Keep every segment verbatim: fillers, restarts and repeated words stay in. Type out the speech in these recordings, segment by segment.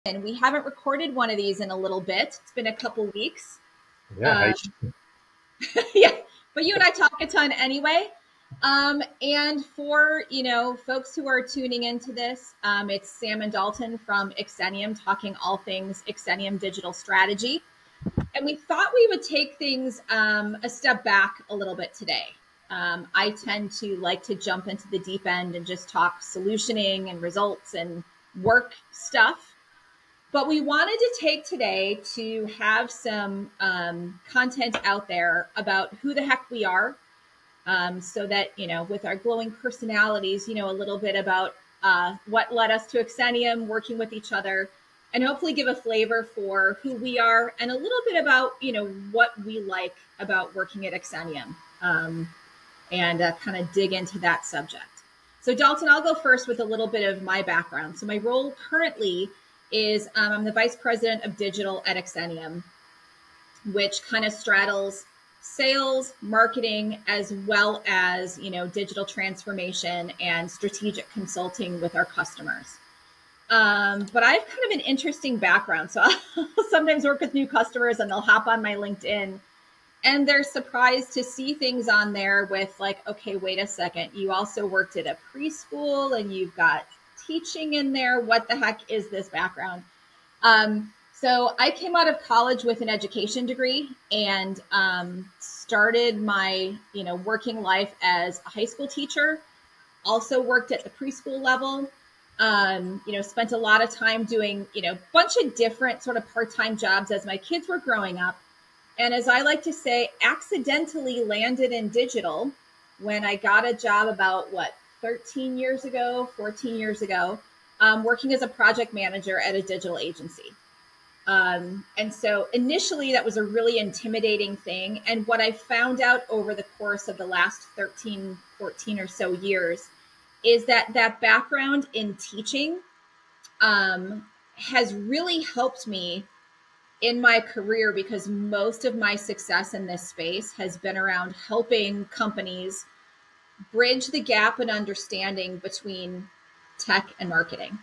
And we haven't recorded one of these in a little bit. It's been a couple weeks. Yeah. Um, yeah, but you and I talk a ton anyway. Um, and for, you know, folks who are tuning into this, um, it's Sam and Dalton from Xenium talking all things Xenium digital strategy. And we thought we would take things um, a step back a little bit today. Um, I tend to like to jump into the deep end and just talk solutioning and results and work stuff. But we wanted to take today to have some um, content out there about who the heck we are, um, so that, you know, with our glowing personalities, you know, a little bit about uh, what led us to Xenium, working with each other, and hopefully give a flavor for who we are and a little bit about, you know, what we like about working at Xenium, um, and uh, kind of dig into that subject. So Dalton, I'll go first with a little bit of my background. So my role currently is um, I'm the vice president of digital at Xenium, which kind of straddles sales, marketing, as well as, you know, digital transformation and strategic consulting with our customers. Um, but I have kind of an interesting background. So I'll sometimes work with new customers and they'll hop on my LinkedIn and they're surprised to see things on there with like, okay, wait a second. You also worked at a preschool and you've got teaching in there. What the heck is this background? Um, so I came out of college with an education degree and um, started my, you know, working life as a high school teacher. Also worked at the preschool level. Um, you know, spent a lot of time doing, you know, a bunch of different sort of part-time jobs as my kids were growing up. And as I like to say, accidentally landed in digital when I got a job about what, thirteen years ago, fourteen years ago, um, working as a project manager at a digital agency. Um, and so initially that was a really intimidating thing. And what I found out over the course of the last thirteen, fourteen or so years is that that background in teaching um, has really helped me in my career, because most of my success in this space has been around helping companies bridge the gap in understanding between tech and marketing.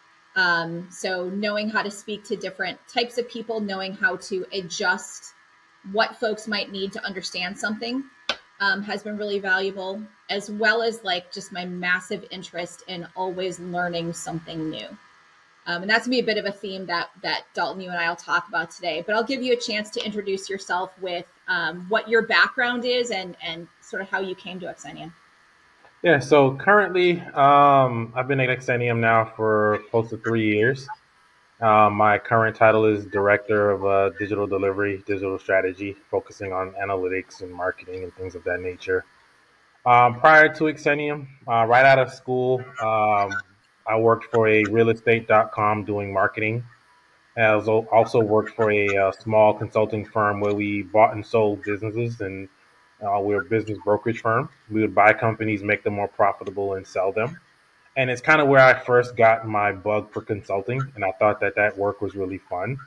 Um, so knowing how to speak to different types of people, knowing how to adjust what folks might need to understand something um, has been really valuable, as well as like just my massive interest in always learning something new. Um, and that's gonna be a bit of a theme that that Dalton, you and I will talk about today. But I'll give you a chance to introduce yourself with um, what your background is and and sort of how you came to Xenium. Yeah, so currently um, I've been at Xenium now for close to three years. Uh, my current title is Director of uh, Digital Delivery, Digital Strategy, focusing on analytics and marketing and things of that nature. Um, prior to Xenium, uh, right out of school, um, I worked for a real estate dot com doing marketing. I also also worked for a, uh small consulting firm where we bought and sold businesses, and uh, we're a business brokerage firm. We would buy companies, make them more profitable, and sell them. And it's kind of where I first got my bug for consulting, and I thought that that work was really fun.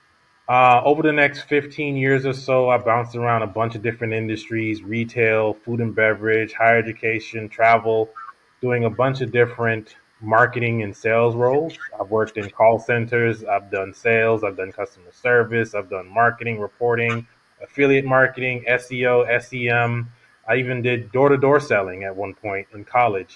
Uh, over the next fifteen years or so, I bounced around a bunch of different industries: retail, food and beverage, higher education, travel, doing a bunch of different marketing and sales roles. I've worked in call centers, I've done sales, I've done customer service, I've done marketing, reporting, affiliate marketing, S E O, S E M. I even did door to door selling at one point in college.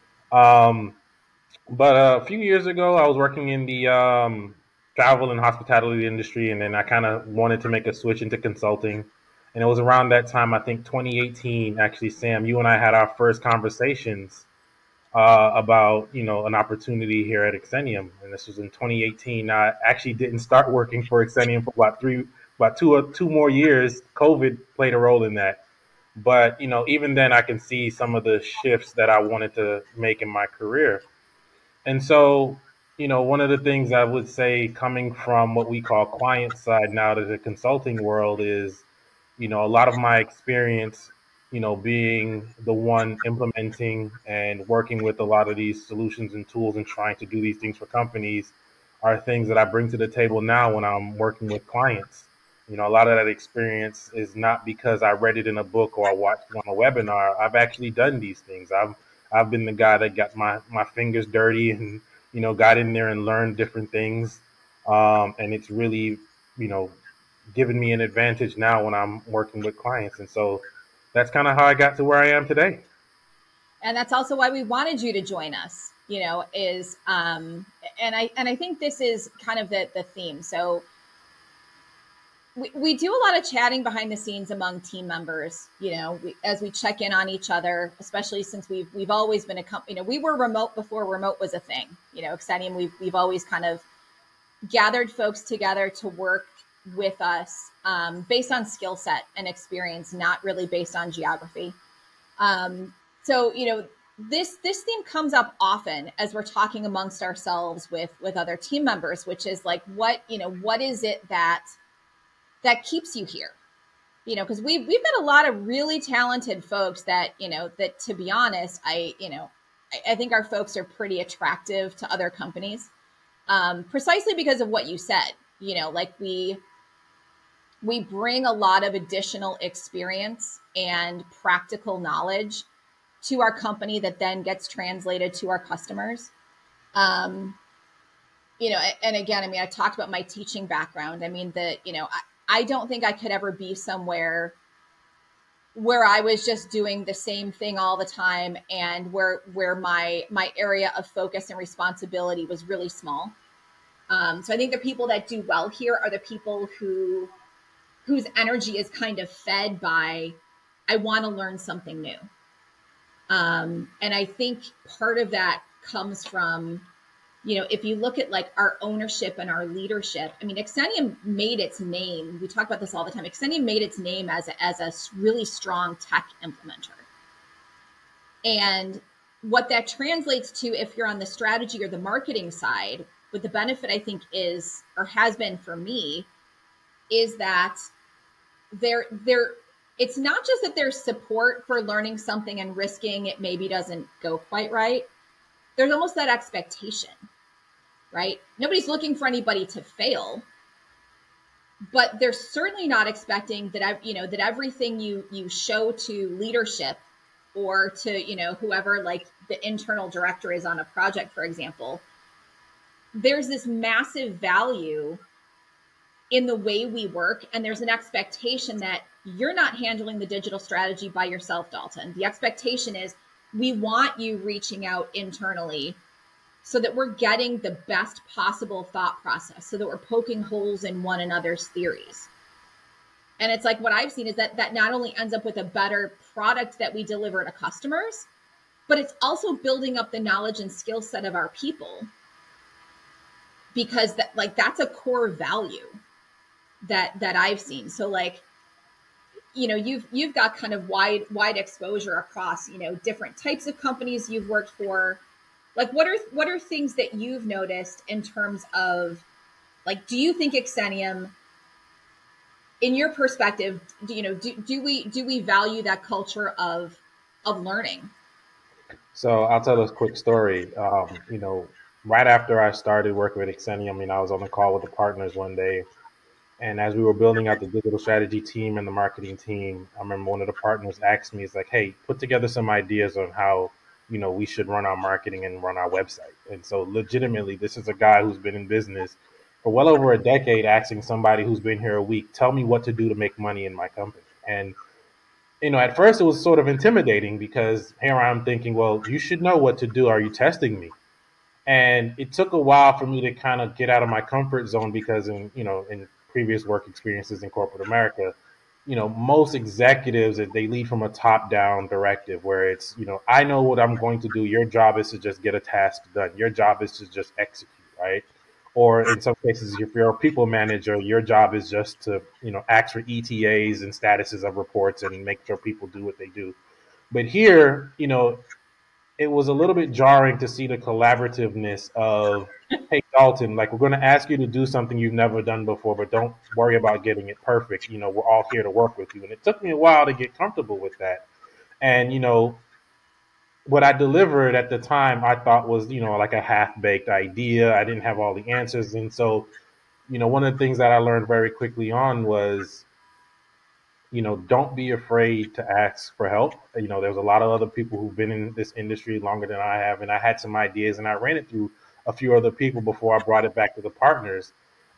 Um, but uh, a few years ago, I was working in the um, travel and hospitality industry, and then I kind of wanted to make a switch into consulting. And it was around that time, I think twenty eighteen, actually, Sam, you and I had our first conversations uh, about, you know, an opportunity here at Xenium. And this was in twenty eighteen. I actually didn't start working for Xenium for about three, about two, or two more years. COVID played a role in that. But, you know, even then, I can see some of the shifts that I wanted to make in my career. And so, you know, one of the things I would say coming from what we call client side now to the consulting world is, you know, a lot of my experience, you know, being the one implementing and working with a lot of these solutions and tools and trying to do these things for companies are things that I bring to the table now when I'm working with clients. You know, a lot of that experience is not because I read it in a book or I watched it on a webinar. I've actually done these things. I've I've been the guy that got my, my fingers dirty and, you know, got in there and learned different things. Um, and it's really, you know, given me an advantage now when I'm working with clients. And so that's kind of how I got to where I am today. And that's also why we wanted you to join us, you know, is, um, and I, and I think this is kind of the, the theme. So we, we do a lot of chatting behind the scenes among team members, you know, we, as we check in on each other, especially since we've, we've always been a company, you know, we were remote before remote was a thing, you know, Exenium, we've, we've always kind of gathered folks together to work with us, um, based on skill set and experience, not really based on geography. Um, so, you know, this, this theme comes up often as we're talking amongst ourselves with, with other team members, which is like, what, you know, what is it that, that keeps you here? You know, because we've, we've got a lot of really talented folks that, you know, that to be honest, I, you know, I, I think our folks are pretty attractive to other companies, um, precisely because of what you said, you know, like we, we bring a lot of additional experience and practical knowledge to our company that then gets translated to our customers. Um, you know, and again, I mean, I talked about my teaching background. I mean, the, you know, I, I don't think I could ever be somewhere where I was just doing the same thing all the time and where, where my, my area of focus and responsibility was really small. Um, so I think the people that do well here are the people who, whose energy is kind of fed by, I want to learn something new. Um, and I think part of that comes from, you know, if you look at like our ownership and our leadership, I mean, Exenium made its name. We talk about this all the time. Exenium made its name as a, as a really strong tech implementer. And what that translates to, if you're on the strategy or the marketing side, what the benefit I think is, or has been for me, is that there, there, it's not just that there's support for learning something and risking it maybe doesn't go quite right. There's almost that expectation, right? Nobody's looking for anybody to fail, but they're certainly not expecting that, you know, that everything you, you show to leadership or to, you know, whoever like the internal director is on a project, for example, there's this massive value in the way we work. And there's an expectation that you're not handling the digital strategy by yourself, Dalton. The expectation is we want you reaching out internally so that we're getting the best possible thought process, so that we're poking holes in one another's theories. And it's like what I've seen is that that not only ends up with a better product that we deliver to customers, but it's also building up the knowledge and skill set of our people, because that like that's a core value that that I've seen. So like, you know, you've you've got kind of wide wide exposure across, you know, different types of companies you've worked for. Like, what are what are things that you've noticed in terms of, like, do you think Exenium, in your perspective, do, you know, do, do we do we value that culture of of learning? So I'll tell this quick story. Um, you know, right after I started working with Exenium, you know, I was on the call with the partners one day. And as we were building out the digital strategy team and the marketing team, I remember one of the partners asked me, "Is like, hey, put together some ideas on how, you know, we should run our marketing and run our website." And so legitimately, this is a guy who's been in business for well over a decade asking somebody who's been here a week, tell me what to do to make money in my company. And, you know, at first it was sort of intimidating because here I'm thinking, well, you should know what to do. Are you testing me? And it took a while for me to kind of get out of my comfort zone because in, you know, in previous work experiences in corporate America, you know, most executives, they lead from a top down directive where it's, you know, I know what I'm going to do. Your job is to just get a task done. Your job is to just execute, right? Or in some cases, if you're a people manager, your job is just to, you know, ask for E T As and statuses of reports and make sure people do what they do. But here, you know, it was a little bit jarring to see the collaborativeness of, hey, Dalton, like, we're going to ask you to do something you've never done before, but don't worry about getting it perfect. You know, we're all here to work with you. And it took me a while to get comfortable with that. And, you know, what I delivered at the time, I thought was, you know, like a half-baked idea. I didn't have all the answers. And so, you know, one of the things that I learned very quickly on was, you know, don't be afraid to ask for help. You know, there's a lot of other people who've been in this industry longer than I have, and I had some ideas and I ran it through a few other people before I brought it back to the partners.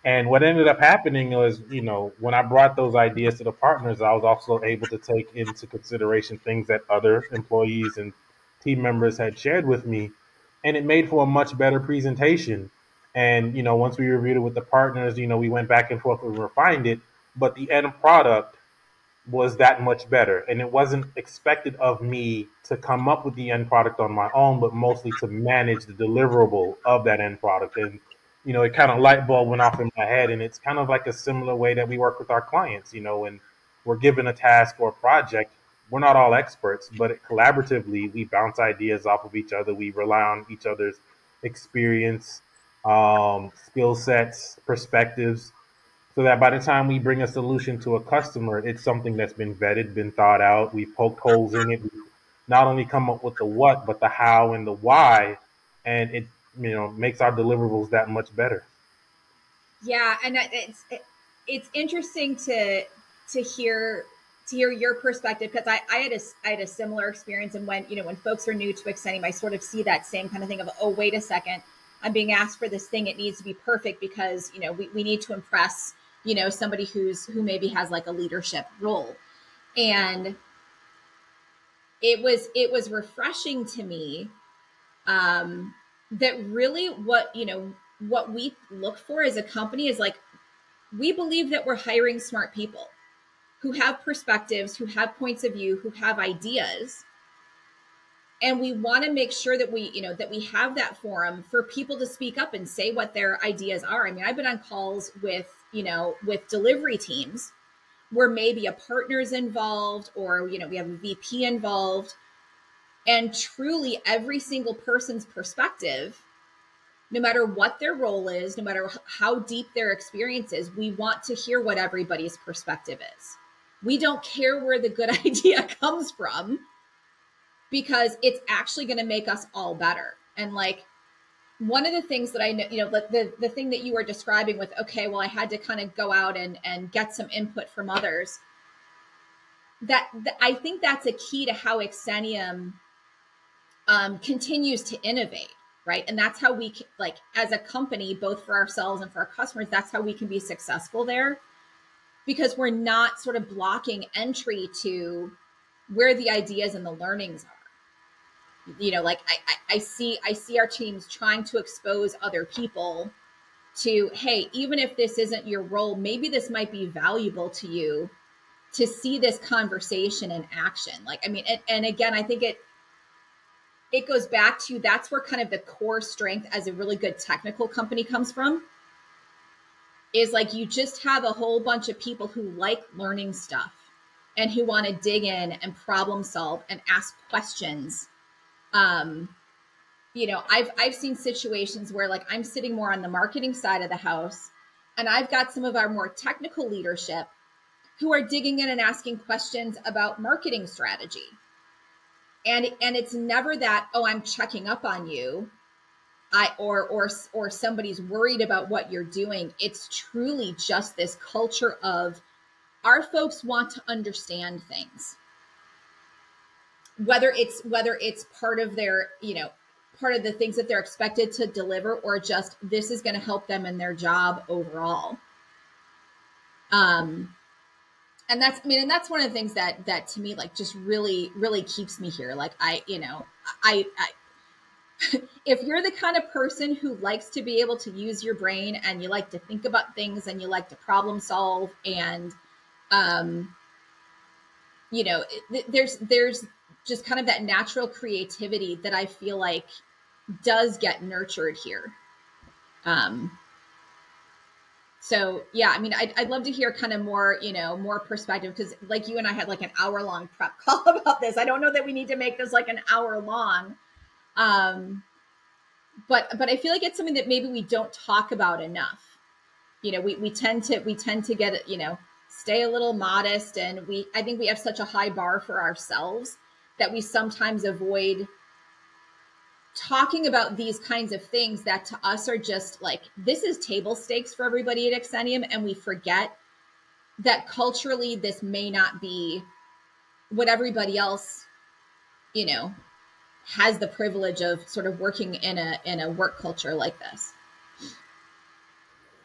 And what ended up happening was, you know, when I brought those ideas to the partners, I was also able to take into consideration things that other employees and team members had shared with me. And it made for a much better presentation. And, you know, once we reviewed it with the partners, you know, we went back and forth and refined it. But the end product was that much better. And it wasn't expected of me to come up with the end product on my own, but mostly to manage the deliverable of that end product. And, you know, it kind of light bulb went off in my head. And it's kind of like a similar way that we work with our clients. You know, when we're given a task or a project, we're not all experts, but it, collaboratively, we bounce ideas off of each other. We rely on each other's experience, um, skill sets, perspectives, so that by the time we bring a solution to a customer, it's something that's been vetted, been thought out. We've poked holes in it. We've not only come up with the what, but the how and the why, and it, you know, makes our deliverables that much better. Yeah, and it's it's interesting to to hear to hear your perspective, because I, I had a I had a similar experience, and when you know when folks are new to Exenium, I sort of see that same kind of thing of, oh, wait a second, I'm being asked for this thing, it needs to be perfect because you know we, we need to impress you know somebody who's who maybe has like a leadership role. And it was it was refreshing to me um that really what you know what we look for as a company is like, we believe that we're hiring smart people who have perspectives, who have points of view, who have ideas. And we want to make sure that we, you know, that we have that forum for people to speak up and say what their ideas are. I mean, I've been on calls with, you know, with delivery teams where maybe a partner's involved, or, you know, we have a V P involved, and truly every single person's perspective, no matter what their role is, no matter how deep their experience is, we want to hear what everybody's perspective is. We don't care where the good idea comes from, because it's actually going to make us all better. And like, one of the things that I know, you know, the, the, the thing that you were describing with, okay, well, I had to kind of go out and, and get some input from others. That, that I think that's a key to how Exenium um, continues to innovate, right? And that's how we, like, as a company, both for ourselves and for our customers, that's how we can be successful there, because we're not sort of blocking entry to where the ideas and the learnings are. You know, like I, I, I see, I see our teams trying to expose other people to, hey, even if this isn't your role, maybe this might be valuable to you to see this conversation in action. Like, I mean, and, and again, I think it, it goes back to, that's where kind of the core strength as a really good technical company comes from, is like, you just have a whole bunch of people who like learning stuff and who want to dig in and problem solve and ask questions. Um, you know, I've, I've seen situations where like I'm sitting more on the marketing side of the house, and I've got some of our more technical leadership who are digging in and asking questions about marketing strategy. And, and it's never that, oh, I'm checking up on you. I, or, or, or somebody's worried about what you're doing. It's truly just this culture of, our folks want to understand things. Whether it's whether it's part of their, you know, part of the things that they're expected to deliver, or just this is going to help them in their job overall. Um, and that's, I mean, and that's one of the things that that to me, like, just really, really keeps me here. Like, I, you know, I, I if you're the kind of person who likes to be able to use your brain, and you like to think about things, and you like to problem solve, and um, you know, there's there's just kind of that natural creativity that I feel like does get nurtured here. Um, so yeah, I mean, I'd, I'd love to hear kind of more, you know, more perspective, because like you and I had like an hour long prep call about this. I don't know that we need to make this like an hour long. Um, but, but I feel like it's something that maybe we don't talk about enough. You know, we, we tend to, we tend to get, you know, stay a little modest. And we, I think we have such a high bar for ourselves that we sometimes avoid talking about these kinds of things that to us are just like, this is table stakes for everybody at Exenium. And we forget that culturally, this may not be what everybody else, you know, has the privilege of sort of working in a, in a work culture like this.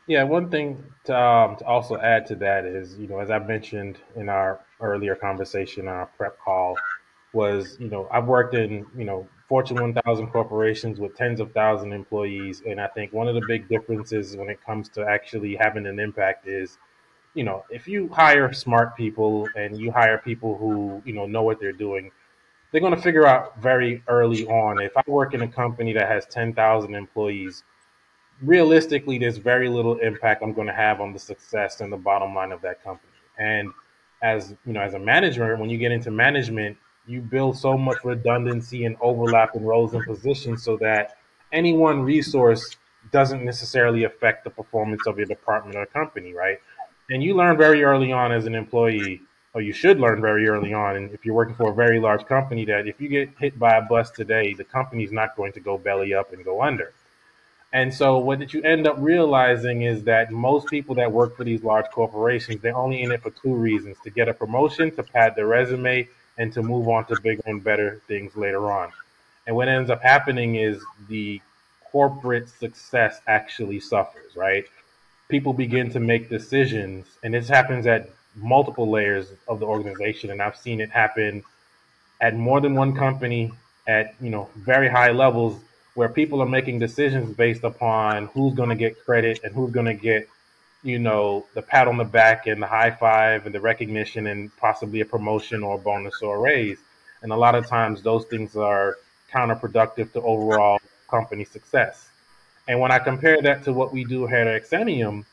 Yeah, one thing to, um, to also add to that is, you know, as I mentioned in our earlier conversation, our prep call, was, you know, I've worked in, you know, Fortune one thousand corporations with tens of thousand employees. And I think one of the big differences when it comes to actually having an impact is, you know, if you hire smart people and you hire people who, you know, know what they're doing, they're going to figure out very early on. If I work in a company that has ten thousand employees, realistically, there's very little impact I'm going to have on the success and the bottom line of that company. And as you know, as a manager, when you get into management, you build so much redundancy and overlap in roles and positions so that any one resource doesn't necessarily affect the performance of your department or company, right? And you learn very early on as an employee, or you should learn very early on, and if you're working for a very large company, that if you get hit by a bus today, the company's not going to go belly up and go under. And so what you end up realizing is that most people that work for these large corporations, they're only in it for two reasons: to get a promotion, to pad their resume, and to move on to bigger and better things later on. And what ends up happening is the corporate success actually suffers, right? People begin to make decisions, and this happens at multiple layers of the organization. And I've seen it happen at more than one company at, you know, very high levels, where people are making decisions based upon who's going to get credit and who's going to get, you know, the pat on the back and the high five and the recognition and possibly a promotion or a bonus or a raise. And a lot of times those things are counterproductive to overall company success. And when I compare that to what we do here at Exenium,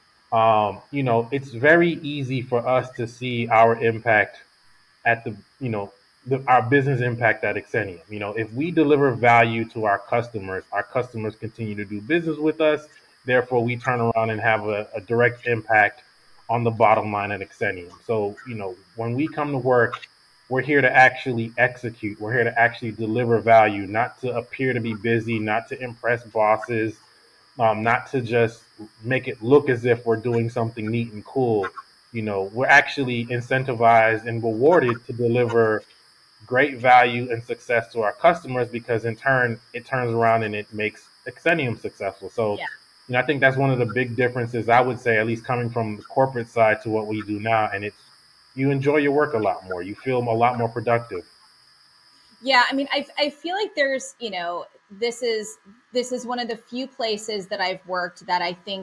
um, you know, it's very easy for us to see our impact at the, you know, the, our business impact at Exenium. You know, if we deliver value to our customers, our customers continue to do business with us. Therefore, we turn around and have a, a direct impact on the bottom line at Exenium. So, you know, when we come to work, we're here to actually execute. We're here to actually deliver value, not to appear to be busy, not to impress bosses, um, not to just make it look as if we're doing something neat and cool. You know, we're actually incentivized and rewarded to deliver great value and success to our customers, because in turn it turns around and it makes Exenium successful. So, Yeah. you know, I think that's one of the big differences, I would say, at least coming from the corporate side to what we do now. And it's, you enjoy your work a lot more. You feel a lot more productive. Yeah, I mean, I I feel like there's, you know, this is this is one of the few places that I've worked that I think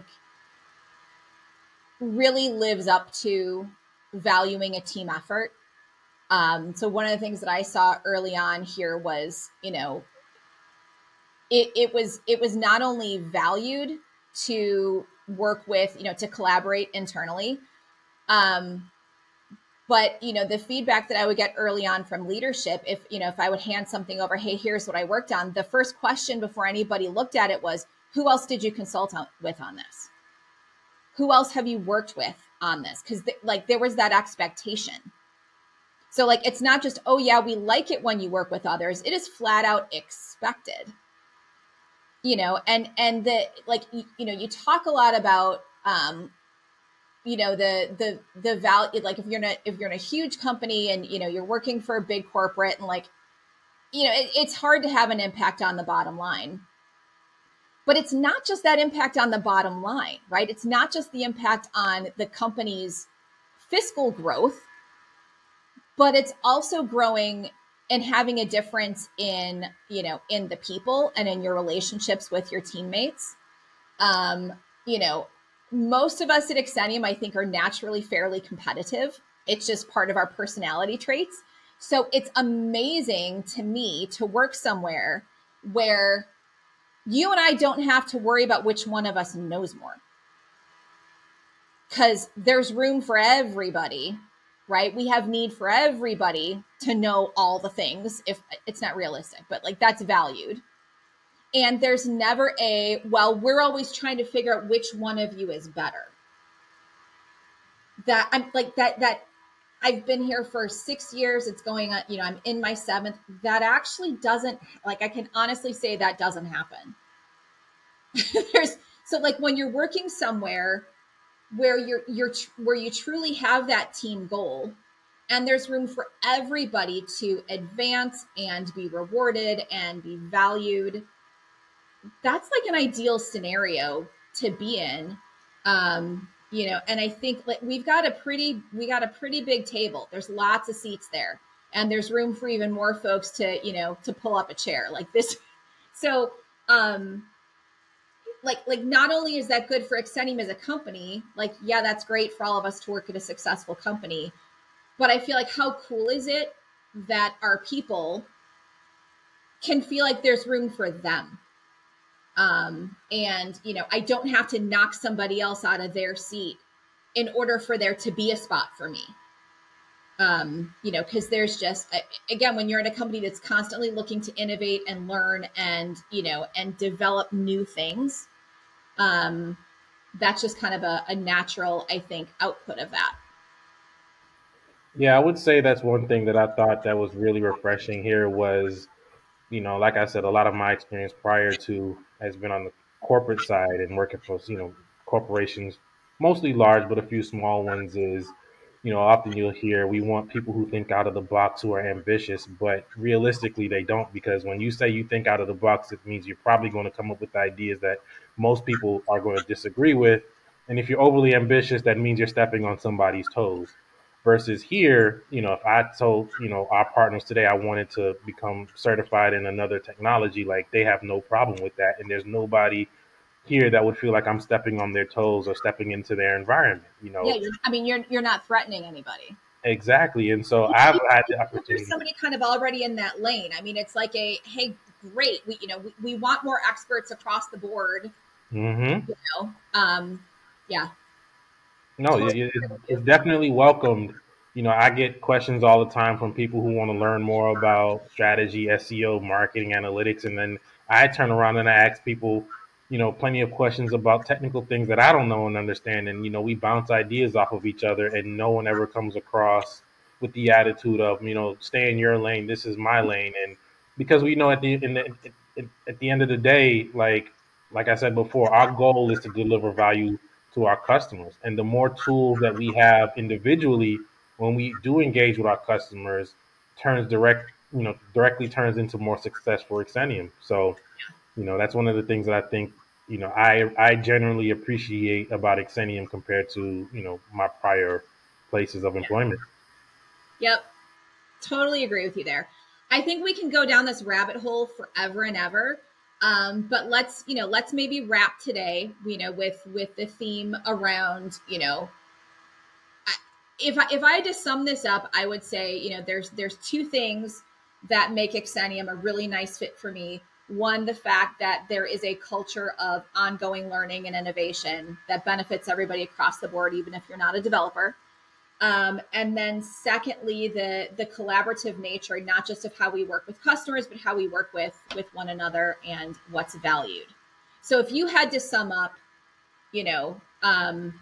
really lives up to valuing a team effort. Um, so one of the things that I saw early on here was, you know, it, it was it was not only valued to work with, you know, to collaborate internally, um, but, you know, the feedback that I would get early on from leadership, if, you know, if I would hand something over, hey, here's what I worked on, the first question before anybody looked at it was, who else did you consult on, with on this? Who else have you worked with on this? Because th- like there was that expectation. So like, it's not just, oh yeah, we like it when you work with others. It is flat out expected, you know, and, and the, like, you, you know, you talk a lot about, um, you know, the, the, the value, like if you're in a, if you're in a huge company and, you know, you're working for a big corporate and like, you know, it, it's hard to have an impact on the bottom line. But it's not just that impact on the bottom line, right? It's not just the impact on the company's fiscal growth, but it's also growing and having a difference in, you know, in the people and in your relationships with your teammates. Um, you know, most of us at Exenium, I think, are naturally fairly competitive. It's just part of our personality traits. So it's amazing to me to work somewhere where you and I don't have to worry about which one of us knows more, because there's room for everybody, right? We have need for everybody to know all the things. If it's not realistic, but like that's valued. And there's never a, well, we're always trying to figure out which one of you is better. That I'm like that, that I've been here for six years. It's going on, you know, I'm in my seventh. That actually doesn't, like, I can honestly say that doesn't happen. There's, so like when you're working somewhere where you're, you're, where you truly have that team goal and there's room for everybody to advance and be rewarded and be valued, that's like an ideal scenario to be in. Um, you know, and I think like we've got a pretty we got a pretty big table. There's lots of seats there, and there's room for even more folks to, you know, to pull up a chair like this. So, um, like like not only is that good for Exenium as a company, like yeah, that's great for all of us to work at a successful company, but I feel like how cool is it that our people can feel like there's room for them. Um, and, you know, I don't have to knock somebody else out of their seat in order for there to be a spot for me. Um, you know, because there's just, again, when you're in a company that's constantly looking to innovate and learn and, you know, and develop new things, um, that's just kind of a, a natural, I think, output of that. Yeah, I would say that's one thing that I thought that was really refreshing here was, you know, like I said, a lot of my experience prior to has been on the corporate side and working for, you know, corporations, mostly large, but a few small ones is, you know, often you'll hear we want people who think out of the box, who are ambitious, but realistically they don't, because when you say you think out of the box, it means you're probably going to come up with ideas that most people are going to disagree with. And if you're overly ambitious, that means you're stepping on somebody's toes. Versus here, you know, if I told, you know, our partners today I wanted to become certified in another technology, like they have no problem with that. And there's nobody here that would feel like I'm stepping on their toes or stepping into their environment, you know. Yeah, you're, I mean, you're you're not threatening anybody. Exactly. And so I've had the opportunity. There's somebody kind of already in that lane. I mean, it's like a, hey, great. We, you know, we, we want more experts across the board. Mm-hmm. You know, um, yeah. No, it, it, it's definitely welcomed. You know, I get questions all the time from people who want to learn more about strategy, S E O, marketing, analytics, and then I turn around and I ask people, you know, plenty of questions about technical things that I don't know and understand. And, you know, we bounce ideas off of each other and no one ever comes across with the attitude of, you know, stay in your lane, this is my lane. And because we know at the, in the at the end of the day, like like I said before, our goal is to deliver value to our customers. And the more tools that we have individually when we do engage with our customers turns direct, you know, directly turns into more success for Exenium. So, you know, that's one of the things that I think, you know, I I generally appreciate about Exenium compared to, you know, my prior places of employment. Yep. Totally agree with you there. I think we can go down this rabbit hole forever and ever. Um, but let's, you know, let's maybe wrap today, you know, with, with the theme around, you know, if I, if I had to sum this up, I would say, you know, there's, there's two things that make Exenium a really nice fit for me. One, the fact that there is a culture of ongoing learning and innovation that benefits everybody across the board, even if you're not a developer. Um, and then secondly, the the collaborative nature, not just of how we work with customers, but how we work with with one another and what's valued. So if you had to sum up, you know, um,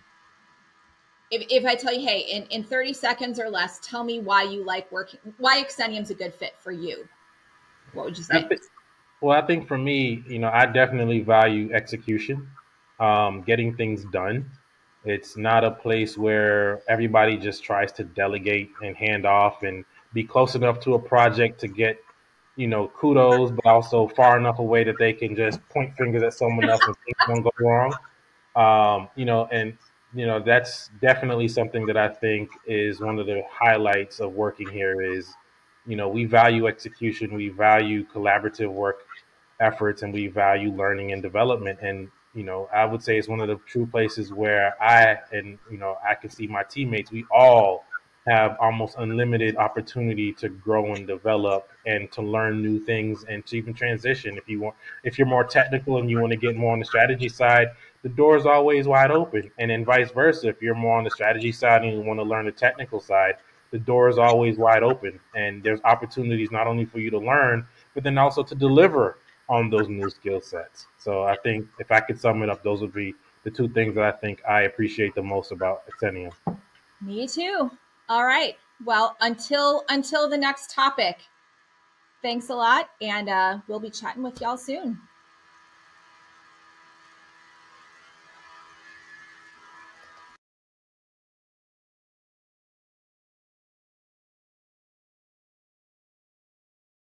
if, if I tell you, hey, in, in thirty seconds or less, tell me why you like working, why Exenium's a good fit for you, what would you say? I think, well, I think for me, you know, I definitely value execution, um, getting things done. It's not a place where everybody just tries to delegate and hand off and be close enough to a project to get, you know, kudos, but also far enough away that they can just point fingers at someone else when things don't go wrong. Um, you know, and you know that's definitely something that I think is one of the highlights of working here is, you know, we value execution, we value collaborative work efforts, and we value learning and development. And you know, I would say it's one of the true places where I and you know I can see my teammates. We all have almost unlimited opportunity to grow and develop and to learn new things and to even transition. If you want, if you're more technical and you want to get more on the strategy side, the door is always wide open. And then vice versa, if you're more on the strategy side and you want to learn the technical side, the door is always wide open. And there's opportunities not only for you to learn, but then also to deliver on those new skill sets. So I think if I could sum it up, those would be the two things that I think I appreciate the most about Exenium. Me too. All right. Well, until until the next topic, thanks a lot, and uh, we'll be chatting with y'all soon.